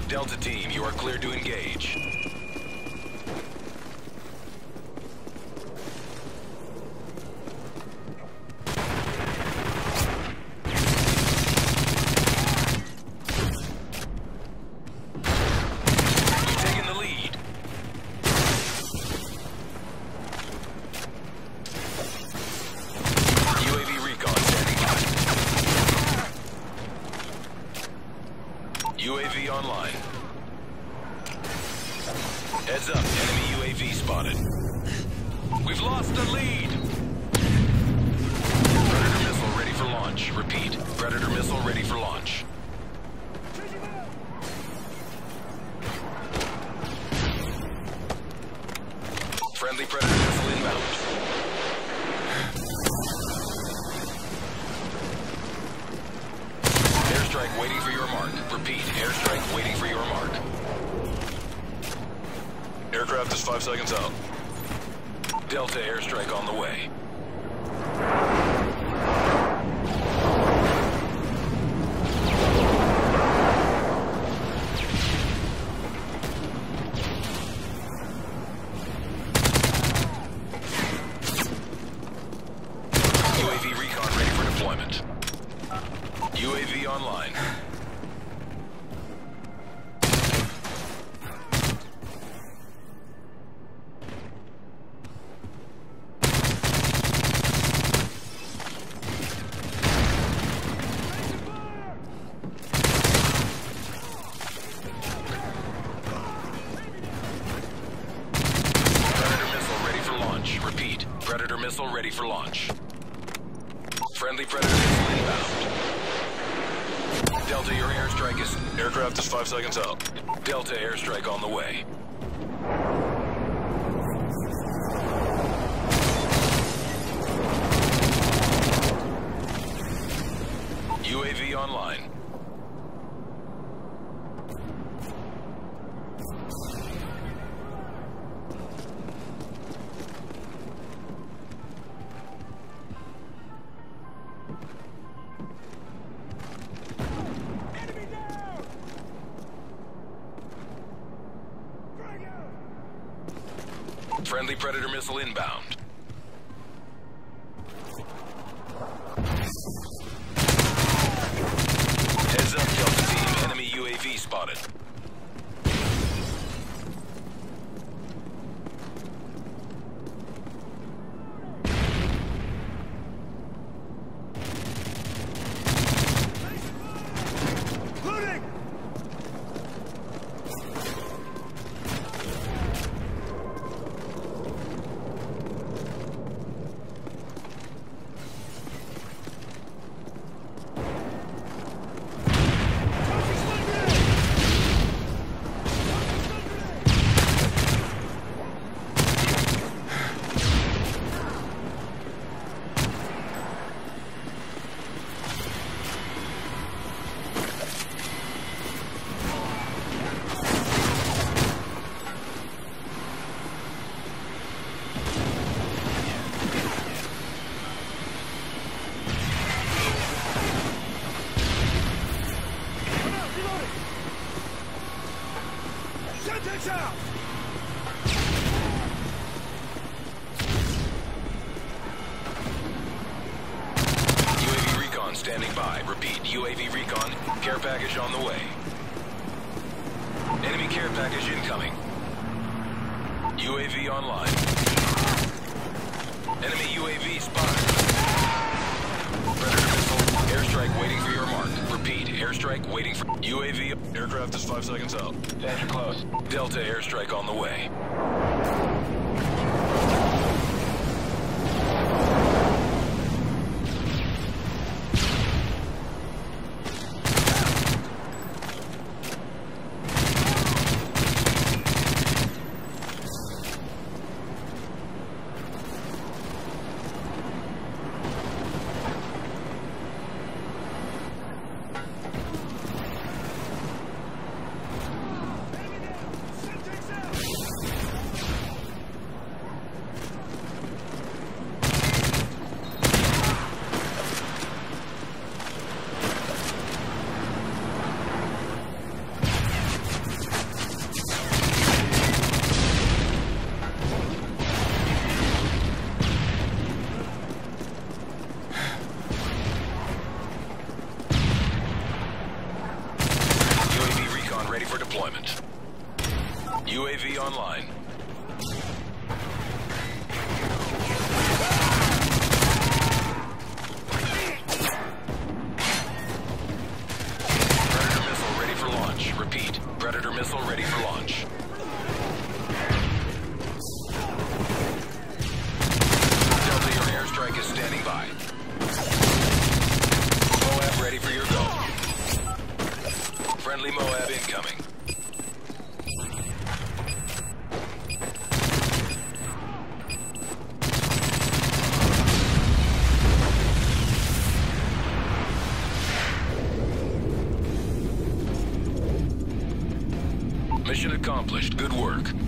Delta team, you are cleared to engage. You've taken the lead. UAV recon standing by. UAV online. Heads up, enemy UAV spotted. We've lost the lead. Predator missile ready for launch. Repeat, Predator missile ready for launch. Friendly Predator missile inbound. Airstrike waiting for your mark. Repeat, airstrike waiting for your mark. Aircraft is 5 seconds out. Delta airstrike on the way. UAV recon ready for deployment. UAV online. Repeat, Predator missile ready for launch. Friendly Predator missile inbound. Delta, your airstrike is... Aircraft is 5 seconds out. Delta airstrike on the way. UAV online. Friendly Predator missile inbound. Heads up, Delta team. Enemy UAV spotted. Out! UAV recon standing by. Repeat, UAV recon. Care package on the way. Enemy care package incoming. UAV online. Enemy UAV spotted. Predator missile. Airstrike waiting for your mark. Repeat, airstrike waiting for... UAV... Aircraft is 5 seconds out. Danger close. Delta airstrike on the way. deployment. UAV online. Predator missile ready for launch. Repeat. Predator missile ready for launch. Delta, your airstrike is standing by. Moab ready for your go. Friendly Moab incoming. Mission accomplished. Good work.